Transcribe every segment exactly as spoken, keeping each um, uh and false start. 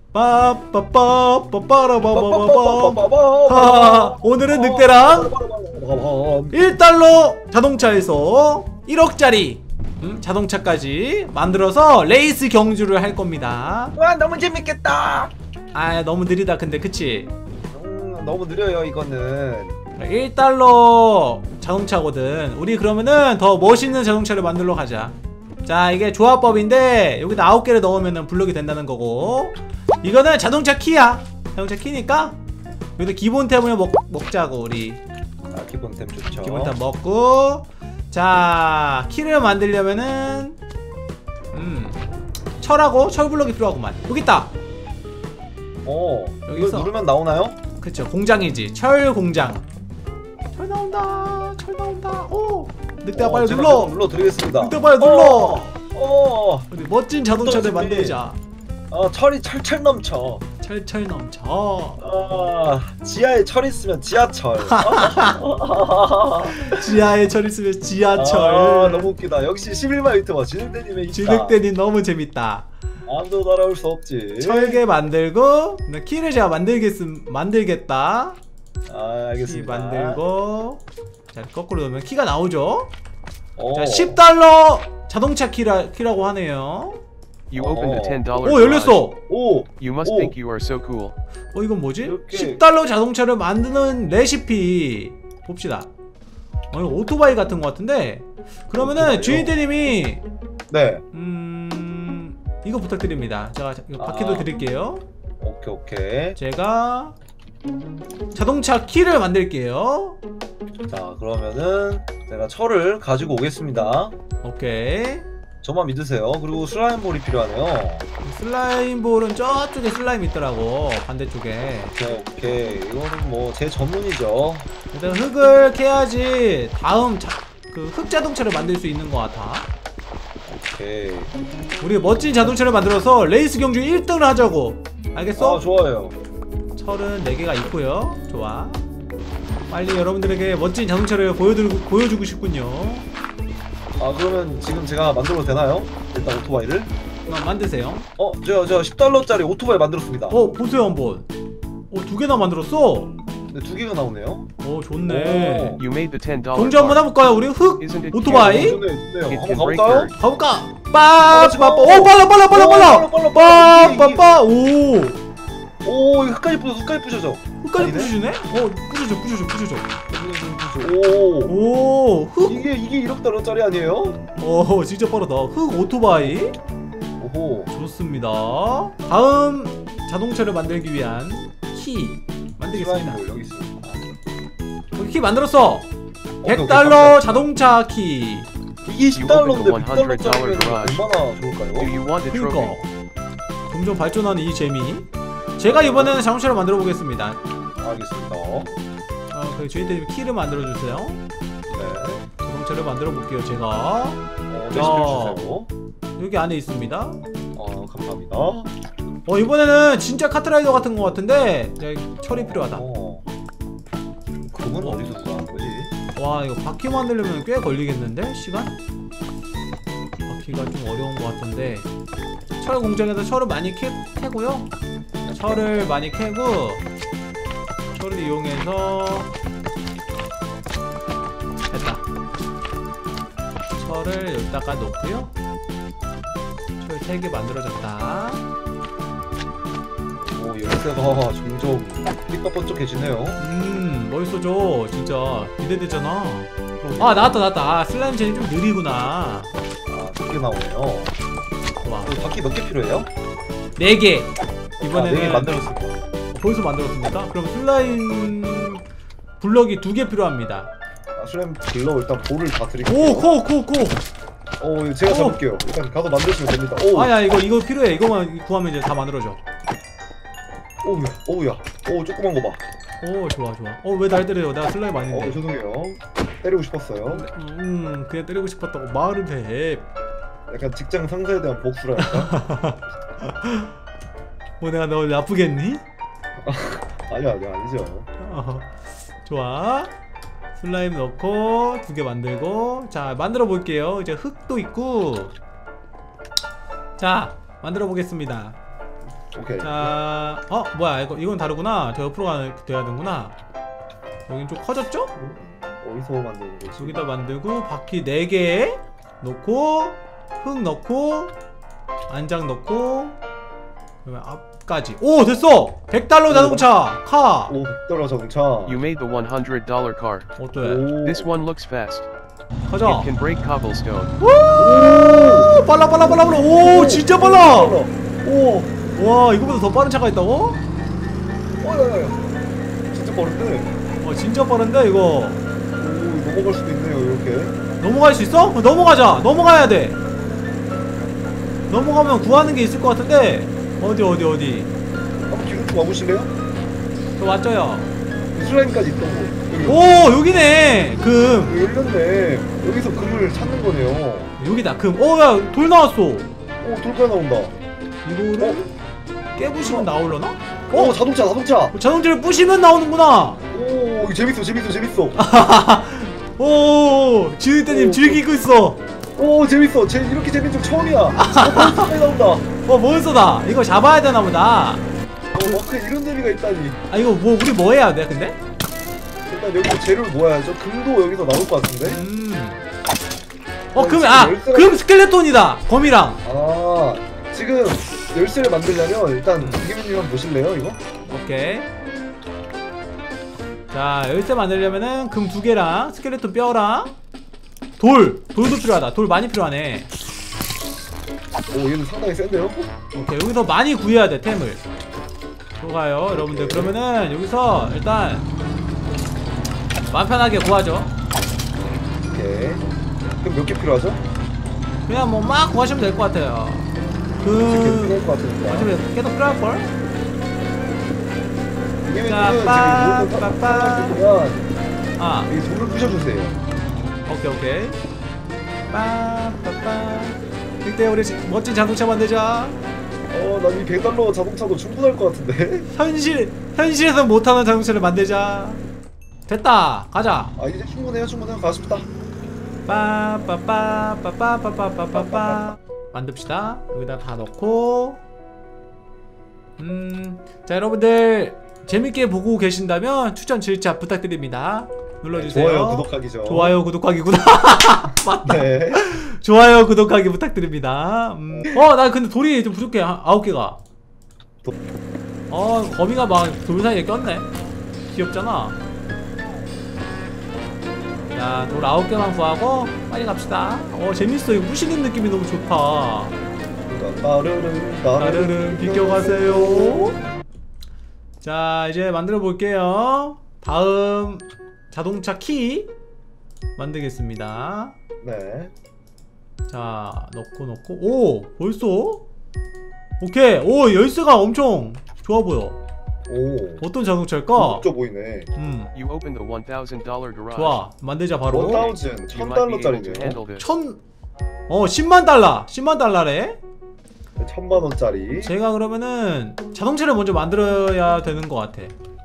빠빠빠빠빠라바바바바. 오늘은 늑대랑 일 달러 자동차에서 일억짜리 음, 자동차까지 만들어서 레이스 경주를 할 겁니다. 와 너무 재밌겠다. 아 너무 느리다 근데 그치? 음, 너무 느려요 이거는. 일 달러 자동차거든. 우리 그러면은 더 멋있는 자동차를 만들러 가자. 자 이게 조합법인데 여기다 아홉 개를 넣으면은 블록이 된다는 거고, 이거는 자동차 키야. 자동차 키니까 여기다 기본템을 먹, 먹자고 우리. 아 기본템 좋죠. 기본템 먹고, 자 키를 만들려면은 음 철하고 철블록이 필요하구만. 여기 있다. 어 여기 이거 있어. 누르면 나오나요? 그쵸, 공장이지. 철 공장. 철 나온다. 철 나온다. 오 늑대가 어, 빨리 제가 눌러. 눌러 드리겠습니다. 늑대 빨리 눌러. 어, 어. 우리 멋진 자동차를 준비. 만들자. 어 철이 철철 넘쳐. 철철 넘쳐. 아 지하에 철 있으면 지하철. 지하에 철 있으면 지하철. 아 너무 웃기다. 역시 십일만 유튜버 진흙대님의 있다. 진흙대니 너무 재밌다. 아무도 따라올 수 없지. 철개 만들고, 키를 제가 만들겠 만들겠다. 아 알겠습니다. 키 만들고, 자 거꾸로 넣으면 키가 나오죠. 어. 자 십 달러 자동차 키라 키라고 하네요. You opened a ten dollar 오 열렸어. 오. You must 오. think you are so cool. 어 이건 뭐지? 이렇게. 십 달러 자동차를 만드는 레시피 봅시다. 어 이거 오토바이 같은 것 같은데, 그러면은 오토바이요? 주인대님이 네. 음 이거 부탁드립니다. 제가 이거 바퀴도 아. 드릴게요. 오케이 오케이. 제가 자동차 키를 만들게요. 자 그러면은 제가 철을 가지고 오겠습니다. 오케이. 저만 믿으세요. 그리고 슬라임볼이 필요하네요. 슬라임볼은 저쪽에 슬라임 있더라고, 반대쪽에. 오케이 오케이. 이거는 뭐 제 전문이죠. 일단 흙을 캐야지 다음 그 흙자동차를 만들 수 있는 것 같아. 오케이. 우리 멋진 자동차를 만들어서 레이스 경주 일 등을 하자고. 알겠어? 아 좋아요. 철은 네 개가 있고요. 좋아. 빨리 여러분들에게 멋진 자동차를 보여드리고, 보여주고 싶군요. 아 그러면 지금 제가 만들어도 되나요? 일단 오토바이를. 그럼 만드세요. 어 제가 제가 십 달러짜리 오토바이 만들었습니다. 어 보세요 한번. 어 두 개나 만들었어. 근데 두 개가 나오네요. 어 좋네. You made the ten dollar 경주 한번 해볼까요? 우리 흙 Isn't it 오토바이 어, 좋네 좋네요. It 한번 can break 가볼까요? your- 가볼까? 빠빠빠. 어, 오 빨라 빨라 빨라 어, 빨라. 빨라, 빨라. 빠빠빠. 오 오 이거 흙까지 부셔 흙까지 부셔져. 흙까지 아니네? 부셔주네? 어 부셔줘 부셔줘 부셔줘. 오. 오흙 이게 이게 일억 달러짜리 아니에요? 어 진짜 빠르다. 흙 오토바이 오호. 좋습니다. 다음 자동차를 만들기 위한 키 만들겠습니다. 슬라임볼 여기 있습니다. 여기 키 만들었어. 오케이, 백 달러 오케이, 자동차 키. 이게 십 달러인데 백 hundred 달러짜리면 dollar garage. 얼마나 Do 좋을까요? you want the 그러니까 trophy? 점점 발전하는 이 재미. 제가 이번에는 자동차를 만들어 보겠습니다. 알겠습니다. 어, 그 주인님 키를 만들어 주세요. 네. 자동차를 만들어 볼게요. 제가 어, 레시피 주세요. 여기 안에 있습니다. 어, 감사합니다. 어 이번에는 진짜 카트라이더 같은 것 같은데 철이 필요하다. 어. 그건 어. 어디서 구하는 거지? 와 이거 바퀴 만들려면 꽤 걸리겠는데 시간? 바퀴가 좀 어려운 것 같은데 철 공장에서 철을 많이 캐, 캐고요. 철을 많이 캐고 철을 이용해서 됐다. 철을 여기다가 놓고요. 철 세 개 만들어졌다. 오, 열쇠가 점점 삐까번쩍해지네요. 음 멋있어져. 진짜 기대되잖아. 아 나왔다 나왔다. 아 슬라임 젤이 좀 느리구나. 아, 몇 개 나오네요. 와 어, 바퀴 몇 개 필요해요? 네 개. 아, 이번에는 네 개 만들었습니다. 벌써 만들었습니까? 그럼 슬라임 블럭이 두 개 필요합니다. 아, 슬라임 불러 일단 볼을 다 드릴게요. 오, 코, 코, 코. 어, 이거 제가 오. 잡을게요. 일단 가서 만드시면 됩니다. 오, 아야, 이거 이거 필요해. 이거만 구하면 이제 다 만들어져. 오우야, 오우야, 오, 조그만 거 봐. 오, 좋아, 좋아. 어, 왜 날 때려요? 내가 슬라임 어, 아닌데. 죄송해요. 때리고 싶었어요. 음, 그냥 때리고 싶었다고 말을 해. 약간 직장 상사에 대한 복수랄까? 뭐 내가 너 나쁘겠니? 아니야, 아니야, 아니죠. 어, 좋아. 슬라임 넣고 두 개 만들고 자 만들어 볼게요. 이제 흙도 있고 자 만들어 보겠습니다. 오케이. 자, 어 뭐야 이거 이건 다르구나. 저 옆으로 가야 돼야 되는구나. 여긴 좀 커졌죠? 어디서 만드는 거지? 여기다 만들고 바퀴 네 개 놓고 흙 넣고 안장 넣고 그러면 앞까지. 오 됐어. 백 달러 자동차 카. 오, 백 달러 자동차. You made the one hundred dollar car. 어때? 오. This one looks fast. 가자. It can break cobblestone. 오 빨라 빨라 빨라 빨라. 오 진짜 빨라. 오. 와 이거보다 더 빠른 차가 있다고? 어, 야, 야. 진짜 빠른데? 어 진짜 빠른데 이거. 오, 넘어갈 수도 있네요, 이렇게. 넘어갈 수 있어? 어, 넘어가자. 넘어가야 돼. 넘어가면 구하는 게 있을 것 같은데. 어디 어디 어디. 한번 기름 좀 와보실래요? 저 왔죠요. 슬라임까지 있던 거. 여기. 오 여기네. 금. 여기 열렸네. 여기서 금을 찾는 거네요. 여기다 금. 어야 돌 나왔어. 오, 돌가 나온다. 이거를 깨부시면 나오려나? 오, 어? 자동차, 자동차. 자동차를 부시면 나오는구나. 오, 이거 재밌어, 재밌어, 재밌어. 오 지을 때님 오, 즐기고 있어. 오, 재밌어. 제 이렇게 재밌는 적 처음이야. 어, 몬스터가 나온다. 어 몬스터다. 이거 잡아야 되나 보다. 어, 마크에 이런 재미가 있다니. 아 이거 뭐 우리 뭐 해야 돼 근데? 일단 여기서 재료를 모아야죠. 금도 여기서 나올 것 같은데. 음. 어, 어 금, 지금 아! 열쇠가- 금 스켈레톤이다! 검이랑! 아, 지금 열쇠를 만들려면 일단 이기민님 한번 보실래요, 이거? 오케이. 자, 열쇠 만들려면은 금 두 개랑 스켈레톤 뼈랑 돌! 돌도 필요하다. 돌 많이 필요하네. 오, 얘는 상당히 센데요? 오케이. 여기서 많이 구해야 돼, 템을. 좋아요, 여러분들. 그러면은 여기서 일단 마음 편하게 구하죠. 오케이. 그럼 몇 개 필요하죠? 그냥 뭐 막 구하시면 될 것 같아요. 몇 개 그... 필요할 것 같으니까. 어차피 계속 필요할걸? 이기민님은 자, 지금 빠, 모든 빠, 빠. 사람들이면 아. 여기 돌을 부셔주세요. 오케이 오케이. 빠빠빠. 그때 우리 멋진 자동차 만들자. 어, 난 이 백 달러 자동차도 충분할 것 같은데? 현실 현실에서 못하는 자동차를 만들자. 됐다. 가자. 아, 이제 충분해요, 충분해요. 가십시다. 빠빠빠빠빠빠빠빠빠빠. 만듭시다. 여기다 다 넣고. 음, 자 여러분들 재밌게 보고 계신다면 추천 질차 부탁드립니다. 눌러주세요. 좋아요, 구독하기죠. 좋아요 구독하기구나. 맞다. 네. 좋아요 구독하기 부탁드립니다. 음. 어 나 근데 돌이 좀 부족해. 한 아홉 개가. 도... 어 거미가 막 돌 사이에 꼈네. 귀엽잖아. 자 돌 아홉 개만 구하고 빨리 갑시다. 어 재밌어. 이거 부시는 느낌이 너무 좋다. 따르릉 따르릉 비켜가세요. 자 이제 만들어 볼게요. 다음 자동차 키 만들겠습니다. 네. 자 넣고 넣고 오 벌써? 오케이. 오 열쇠가 엄청 좋아 보여. 오. 어떤 자동차일까? 고급져 보이네. 음 You open the one thousand dollar garage. 좋아 만들자 바로. 원타우즌 You 천 might be able to 달러짜리네요. handle this. 천 어 십만 달러 십만 달러래. 천만 원짜리. 제가 그러면은 자동차를 먼저 만들어야 되는 것 같아.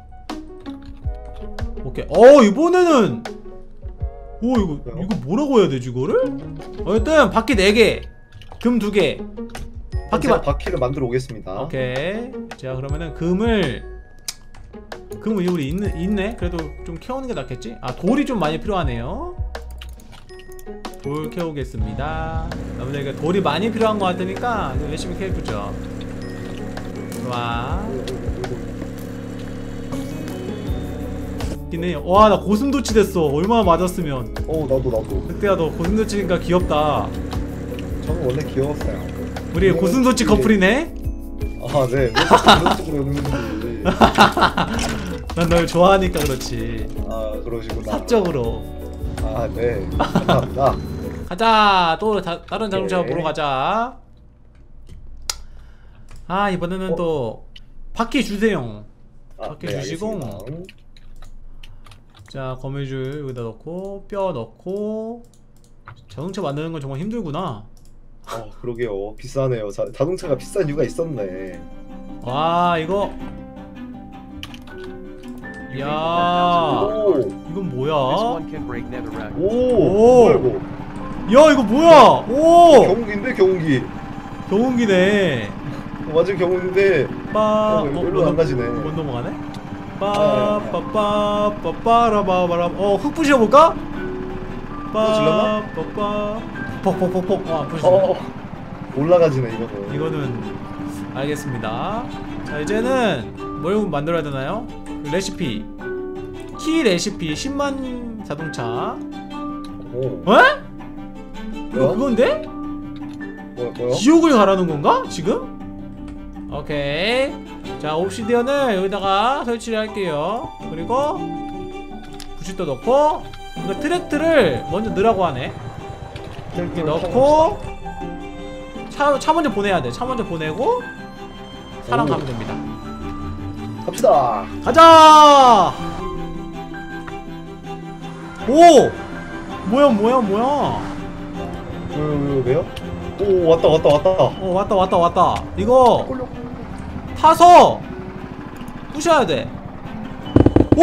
오케이. 어 이번에는 오 이거 왜요? 이거 뭐라고 해야 되지 이거를? 어쨌든 바퀴 네 개, 금 두 개. 바퀴 제가 바... 바퀴를 만들어 오겠습니다. 오케이. 제가 그러면은 금을 금을 우리 있네 있네. 그래도 좀 캐오는 게 낫겠지? 아 돌이 좀 많이 필요하네요. 돌 캐오겠습니다. 여러분들 돌이 많이 필요한 것 같으니까 열심히 캐보죠. 좋아. 있네. 와 나 고슴도치 됐어. 얼마나 맞았으면. 어, 나도 나도. 그때야 너 고슴도치니까 귀엽다. 저는 원래 귀여웠어요. 우리 고슴도치 커플이네. 아, 네. 왜 자꾸 그런 식으로 여는 건지. 난 널 좋아하니까 그렇지. 아, 그러시구나. 사적으로. 아, 네. 감사합니다. 가자. 또 다, 다른 자동차 오케이. 보러 가자. 아 이번에는 어? 또 바퀴 주세요. 아, 바퀴 네, 주시고. 알겠습니다. 자 거미줄 여기다 넣고 뼈 넣고. 자동차 만드는 건 정말 힘들구나. 어, 그러게요. 비싸네요. 자, 자동차가 비싼 이유가 있었네. 와 이거 You 야. made the one thousand dollar car. 오, 이건 This 뭐야? one can break netherrack. 오, 오. 뭐야 이거? 야 이거 뭐야? 오 경운기인데 경운기. 경운기네. 어, 완전 경운인데 빠. 어, 일로 안 가지네. 못 넘어가네. 빠빠빠빠빠라바바라. 어, 흙 부셔 볼까? 질렀나? 빠빠빠. 퍽퍽퍽퍽. 아, 부셔. 어, 올라가지네 이거는. 이거는 알겠습니다. 자, 이제는 뭘 만들어야 되나요? 레시피. 키 레시피 십만 자동차. 오. 어? 이거 뭐야? 그건데? 뭐야 뭐야? 지옥을 가라는 건가? 지금? 오케이. 자, 옵시디언을 여기다가 설치를 할게요. 그리고 부싯도 넣고, 이거 트랙트를 먼저 넣으라고 하네. 이렇게 넣고 차, 차 먼저 보내야 돼. 차 먼저 보내고 사람 오. 가면 됩니다. 갑시다. 가자! 오! 뭐야 뭐야 뭐야. 왜왜 왜요? 오 왔다 왔다 왔다. 어, 왔다 왔다 왔다. 이거 꼴려. 타서 부셔야 돼. 오!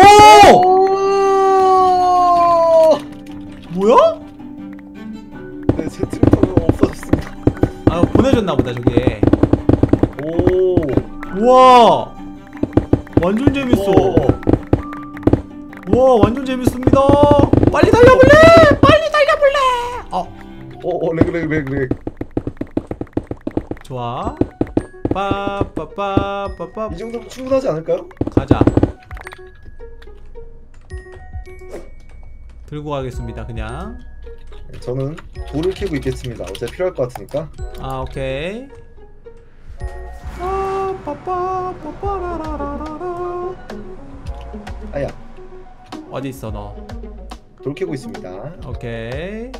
오! 뭐야? 네, 제 트랙터가 없어졌습니다. 아, 보내줬나 보다 저게. 오. 우와, 완전 재밌어. 오. 우와, 완전 재밌습니다. 빨리 달려볼래? 빨리 달려볼래? 어, 오, 오, 렉, 렉, 렉, 렉. 좋아. 빠빠빠빠빠. 이 정도면 충분하지 않을까요? 가자. 들고 가겠습니다. 그냥. 네, 저는 돌을 캐고 있겠습니다. 어차피 필요할 것 같으니까. 아, 오케이. 아, 빠빠빠빠라라라라. 아야, 어디 있어 너? 돌 캐고 있습니다. 오케이.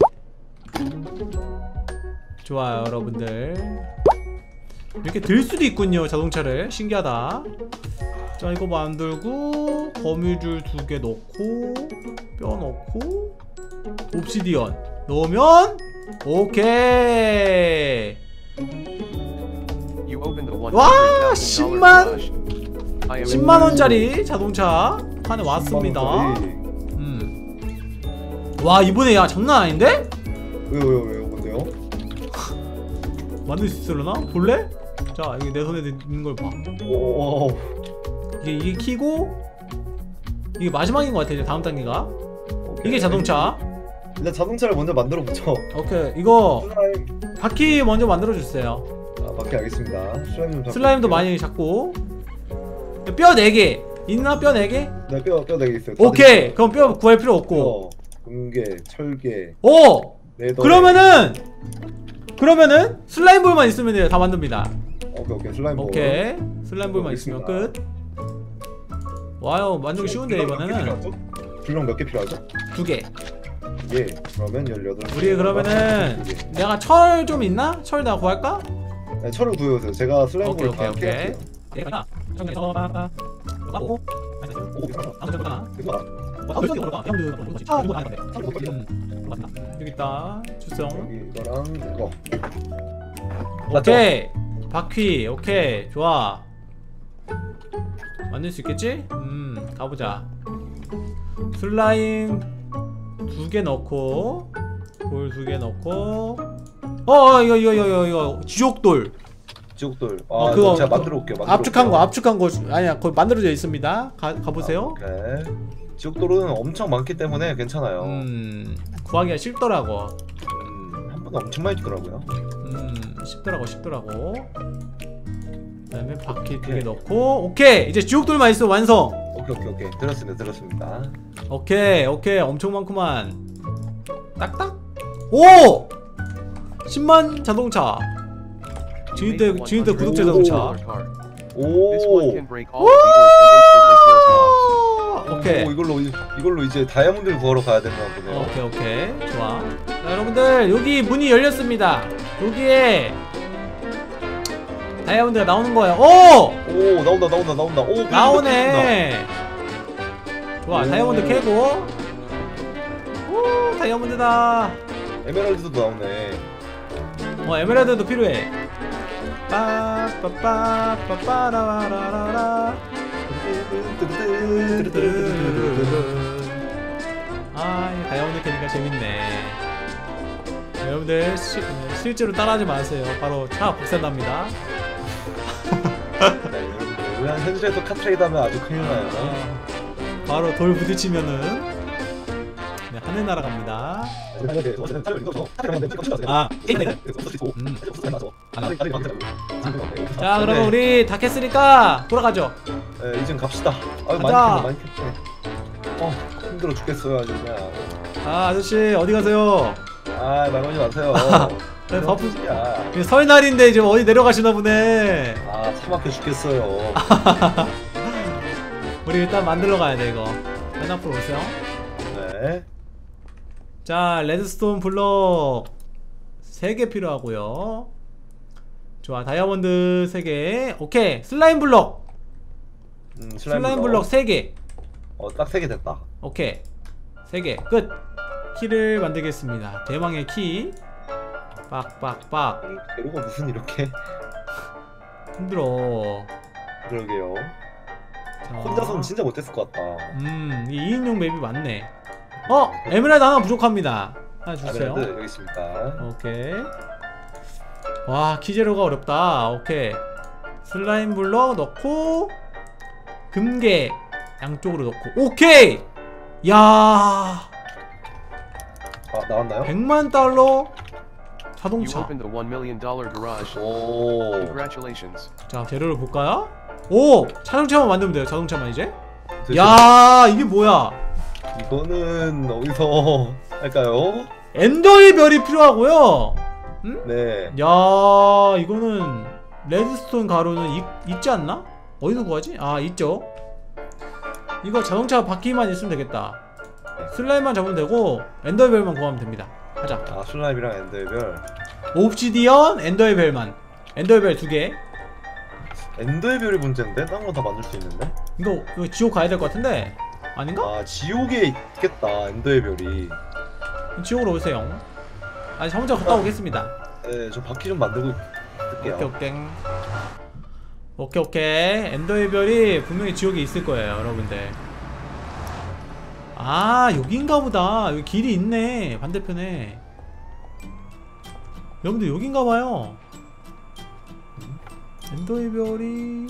좋아요, 여러분들. 이렇게 들 수도 있군요, 자동차를. 신기하다. 자, 이거 만들고 거미줄 두 개 넣고 뼈 넣고 옵시디언 넣으면 오케이. You opened the 와, one hundred thousand 십만 dollar garage. I am 십만 원짜리 자동차 판에 왔습니다. 십만 원짜리. 음. 와, 이번에 야 장난 아닌데? 왜요, 왜요, 왜요, 뭔데요? 만들 수 있으려나? 볼래? 자, 여기 내 손에 있는 걸 봐. 오, 오, 이게 이게 키고 이게 마지막인 것 같아. 이제 다음 단계가 오케이. 이게 자동차. 일단 자동차를 먼저 만들어 보죠. 오케이, 이거 슬라임. 바퀴 먼저 만들어 주세요. 아, 바퀴 알겠습니다. 슬라임 좀 잡고. 슬라임도 많이 잡고. 뼈 네 개 있나? 뼈 네 개? 네, 뼈, 뼈 되게 있어요. 오케이, 그럼 뼈 구할 필요 없고. 뼈, 금괴, 철괴, 오! 레더. 그러면은 그러면은 슬라임볼만 있으면 돼요. 다 만듭니다. 오케이, 오케이. 슬라임 볼. 오케이, 슬라임볼만 있으면 끝. 와요, 만들기 쉬운데 이번에는. 블럭 몇 개 필요하죠? 두 개. 예. 그러면 열여덟 개. 우리 그러면은 두 개. 내가 철 좀 있나? 철 내가 구할까? 네, 철을 구해오세요. 제가 슬라임 오케이, 볼을 오케이, 다 오케이. 캐할게요. 내가 정해서 봐봐. 오. 오, 괜찮아. 아무 데나 가. 됐다. 여기 있다. 주성. 여기 이거랑 이거. 오케이. 바퀴. 오케이. 좋아. 만들 수 있겠지? 음, 가보자. 슬라임 두 개 넣고, 돌 두 개 넣고. 어, 이거 이거 이거 이거 지옥돌. 지옥돌. 아, 어, 그거 그거 제가 만들어 올게요. 만들어 압축한 거, 올게요. 압축한 거 아니야. 거기 만들어져 있습니다. 가 가보세요. 아, 오케이. 지옥돌은 엄청 많기 때문에 괜찮아요. 음, 구하기가 쉽더라고. 음, 한 번에 엄청 많이 주더라고요. 음, 쉽더라고, 쉽더라고. 그다음에 바퀴 두 개 오케이. 넣고, 오케이. 이제 지옥돌만 있으면 완성. 오케이, 오케이, 오케이. 들었습니다, 들었습니다. 오케이, 오케이. 엄청 많구만. 딱딱. 오! 십만 자동차. You 지인들 made the 지인들 구독자 one hundred 자동차. thousand dollar car. This one 오. can break all the doors and instantly kills mobs. 오케이. 오, 이걸로 이- 이걸로 이제 다이아몬드를 구하러 가야 되나 보네요. 오케이, 오케이. 좋아. 자, 여러분들 여기 문이 열렸습니다. 여기에 다이아몬드가 나오는 거예요. 오! 오, 나온다, 나온다, 나온다. 오, 나오네. 좋아, 오. 다이아몬드 캐고. 오, 다이아몬드다. 에메랄드도 나오네. 어, 에메랄드도 필요해. 빠빠빠빠빠라라라라. 아, 이 다이아몬드 캐니까 재밌네. 여러분들 시, 실제로 따라하지 마세요. 바로 차 복사납니다. 네, 여러분 우리는 현실에서 카트레이드 하면 아주 큰일 나요. 어, 바로 돌 부딪히면은 네, 하늘 날아갑니다. 아, 음. 자, 그러면 우리 다 캤으니까 돌아가죠. 네, 이젠 갑시다. 아유, 많이 가자. 캤네, 많이 캤네. 어, 힘들어 죽겠어요, 아주 그냥. 아, 아저씨 어디 가세요? 아, 나가지 마세요. 네, 바쁘- 야. 이게 설날인데 지금 어디 내려가시나 보네. 아, 차 막혀 죽겠어요. 우리 일단 만들러 가야 돼 이거. 맨 앞으로 오세요. 네. 자, 레드스톤 블럭 세 개 필요하고요. 좋아, 다이아몬드 세 개. 오케이, 슬라임 블럭. 음, 슬라임, 슬라임 블럭 세 개. 어, 딱 세 개 됐다. 오케이, 세 개 끝. 키를 만들겠습니다. 대망의 키. 빡빡빡. 이 재료가 무슨 이렇게 힘들어. 그러게요. 자, 혼자서는 진짜 못했을 것 같다. 음, 이 이인용 맵이 많네. 어, 에메랄드 하나 부족합니다. 하나 주세요. 아메랄드 여기 있습니다. 오케이. 와, 키제로가 어렵다. 오케이. 슬라임 블럭 넣고 금괴 양쪽으로 넣고. 오케이. 야, 아, 나왔나요? 백만 달러 You 자동차. opened the one million dollar garage. 오. Congratulations. 자, 재료를 볼까요? 오, 자동차만 만들면 돼요. 자동차만 이제. 도대체 야, 이게 뭐야? 이거는 어디서 할까요? 엔더의 별이 필요하고요. 응? 네. 야, 이거는 레드스톤 가루는 있, 있지 않나? 어디서 구하지? 아, 있죠. 이거 자동차 바퀴만 있으면 되겠다. 슬라임만 잡으면 되고 엔더의 별만 구하면 됩니다. 가자. 아, 슬라임이랑 엔더의 별. 옵시디언, 엔더의 별만. 엔더의 별 두 개. 엔더의 별이 문제인데? 다른 건 다 만들 수 있는데? 이거, 이거 지옥 가야 될 것 같은데 아닌가? 아, 지옥에 있겠다, 엔더의 별이. 지옥으로 오세요. 아니, 저 혼자 갔다 오겠습니다. 네, 저 바퀴 좀 만들고 있을게요. 오케이 오케이 오케이 오케이. 엔더의 별이 분명히 지옥에 있을 거예요, 여러분들. 아, 여긴가 보다. 여기 길이 있네, 반대편에. 여러분들 여긴가 봐요. 엔더의 별이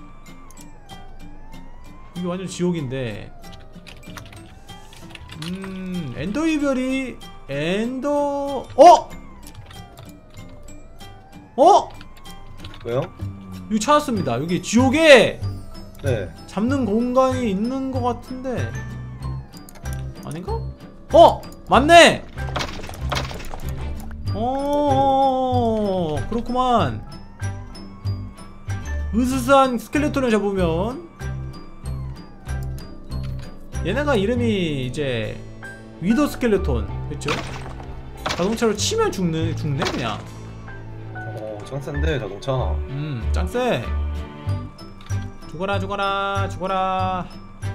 이게 완전 지옥인데. 음, 엔더의 별이 엔더 어? 어? 왜요? 여기 찾았습니다. 여기 지옥에 네. 잡는 공간이 있는 것 같은데 아닌가? 어! 맞네! 어, 그렇구만. 으스스한 스켈레톤을 잡으면 얘네가 이름이 이제 위더 스켈레톤, 그쵸? 자동차로 치면 죽는, 죽네 그냥. 어, 짱센데, 자동차. 음, 짱세. 죽어라 죽어라 죽어라.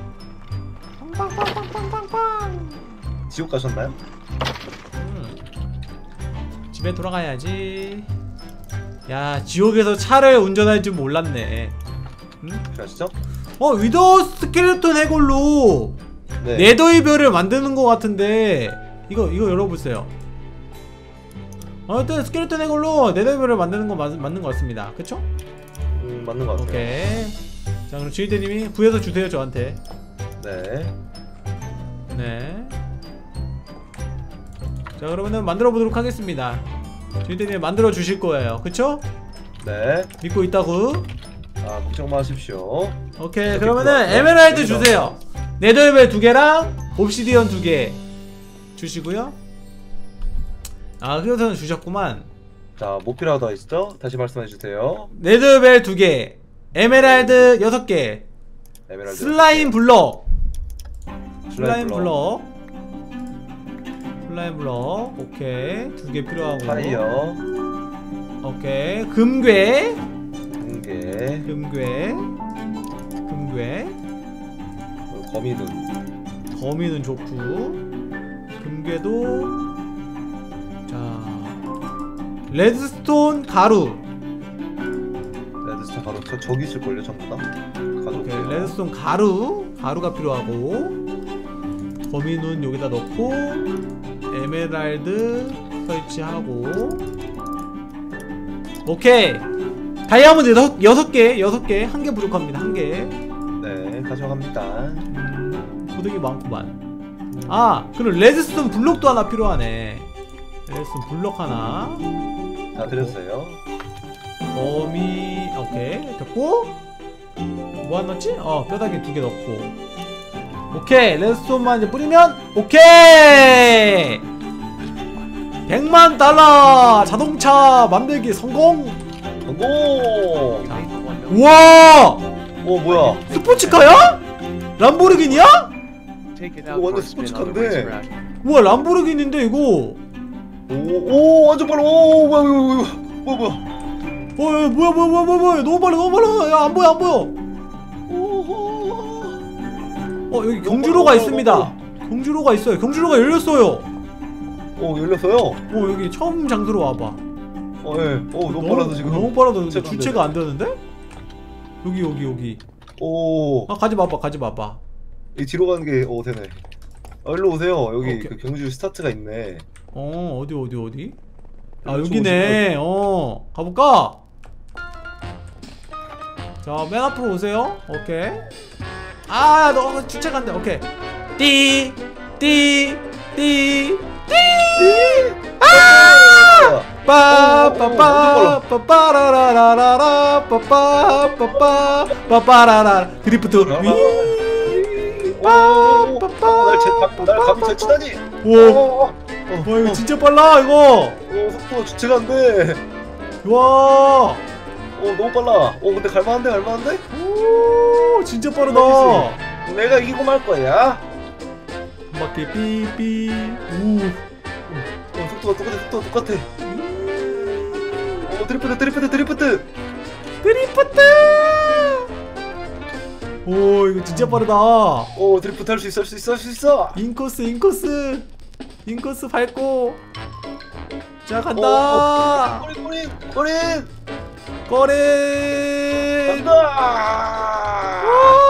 빵빵빵빵빵빵. 지옥 가셨나요? 음. 집에 돌아가야지. 야, 지옥에서 차를 운전할 줄 몰랐네. 응? 아시죠? 어, 위더 스켈레톤 해골로 네. 네더의 별을 만드는 것 같은데 이거 이거 열어보세요. 어쨌든 스켈레톤 해골로 네더의 별을 만드는 거 맞, 맞는 것 같습니다. 그쵸? 음, 맞는 것 같아요. 오케이. 자, 그럼 주인대님이 구해서 주세요, 저한테. 네. 네. 자, 그러면은 만들어 보도록 하겠습니다. 주인대님이 만들어 주실 거예요. 그쵸? 네. 믿고 있다고. 아, 걱정 마십시오. 오케이. 그러면은 에메랄드 주세요. 네더벨 두 개랑 옵시디언 두 개 주시고요. 아, 그것은 주셨구만. 자, 뭐 필요하다 하시죠? 다시 말씀해 주세요. 네더벨 두 개, 에메랄드 여섯 개, 에메랄드. 슬라임 블럭, 슬라임 슬라임 블럭, 슬라임 블럭. 오케이. 두 개 필요하고. 타이어. 오케이. 금괴, 공개. 금괴, 금괴. 그리고 거미눈. 거미는 좋고, 금괴도. 자, 레드스톤 가루. 레드스톤 가루. 저, 저기 있을걸요, 전부 다. 오케이. 가져올게요. 레드스톤 가루. 가루가 필요하고, 거미눈 여기다 넣고, 에메랄드 설치하고. 오케이. 다이아몬드 여섯, 여섯 개 여섯 개 한 개 부족합니다. 한개 네, 가져갑니다. 고등이 많구만. 아 그럼 레드스톤 블록도 하나 필요하네. 레드스톤 블록 하나 다 드렸어요. 거미 오케이 됐고 뭐 하나 넣지? 어 뼈다귀 두 개 넣고 오케이 레드스톤만 이제 뿌리면 오케이 백만 달러 자동차 만들기 성공. 성공! 자. 우와 오, 뭐야? 스포츠카야? 람보르기니야? Take it 이거 out for 완전 a spin on the 스포츠카인데. racer rack. 우와 람보르기니인데 이거 오, 오, 완전 빨라. 오, 뭐야, 뭐야, 뭐야, 뭐야. 어 야, 뭐야 뭐야 뭐야 뭐야 뭐야 너무 빨라 너무 빨라 야 안보여 안보여. 오호. 어 여기 경주로가 있습니다. 경주로가 있어요. 경주로가 열렸어요. 오, 열렸어요? 어 여기 처음 장소로 와봐. 어, 예. 오, 너무 빨라서 지금. 너무 빨라서 근데 주체가 안 주체가 안 되는데? 여기 여기 여기. 오. 아 가지 마봐 가지 마봐. 이 뒤로 가는 게, 오, 되네. 아, 일로 오세요. 여기 오케이. 그 경주 스타트가 있네. 어 어디 어디 어디? 아 이쪽으로 여기네. 어 가볼까? 자 맨 앞으로 오세요. 오케이. 아 너 주체가 안 돼. 오케이. 띠 띠 띠 띠. 아! 빠빠빠 빠빠라라라라 빠빠빠빠 빠빠라라 드리프트 위 빠빠빠 날 제, 날 감히 제치다니! 오 어, 어, 와 이거 진짜 빨라 이거. 어, 속도가 주체가 안 돼. 와 어, 너무 빨라. 어, 근데 갈만한데, 갈만한데? 오 진짜 빠르다. 내가 이기고 말 거야. 한 바퀴 삐삐 우 어, 속도가 똑같아, 속도가 똑같아. 어, 드리프트, 드리프트, 드리프트. 드리프트. 오 이거 진짜 빠르다. 어, 드리프트 할 수 있어, 할 수 있어, 할 수 있어. 인코스 인코스 인코스 밟고 자 어, 간다. 어, 꼬린, 꼬린, 꼬린. 거래 간다.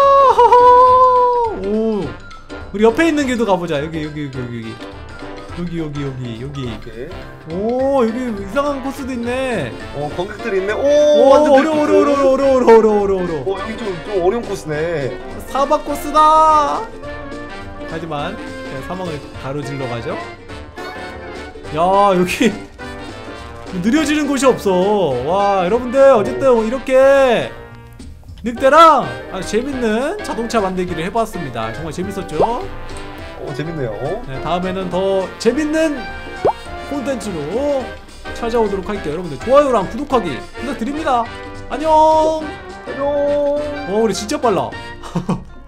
오 우리 옆에 있는 길도 가보자. 여기 여기 여기 여기 여기 여기 여기 여기 오케이. 오 여기 이상한 코스도 있네. 어, 관객들이 있네. 오, 오 완전 어려워 드리프트. 어려워 어려워 어려워 어려워 어려워 어려워 어, 여기 좀, 좀 어려운 코스네. 사막 코스다. 하지만 그냥 사막을 가로질러 가죠. 야 여기 느려지는 곳이 없어. 와 여러분들 어쨌든 이렇게 늑대랑 아주 재밌는 자동차 만들기를 해봤습니다. 정말 재밌었죠? 어, 재밌네요. 네, 다음에는 더 재밌는 콘텐츠로 찾아오도록 할게요. 여러분들 좋아요랑 구독하기 부탁드립니다. 안녕. 안녕. 와 우리 진짜 빨라.